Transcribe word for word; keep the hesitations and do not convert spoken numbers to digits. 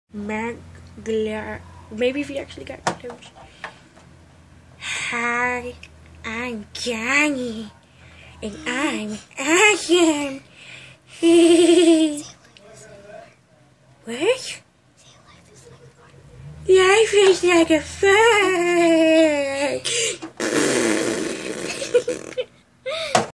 Magla. Maybe if you actually got close. Hi, I'm Johnny, and I'm awesome. What? Life is like a fun.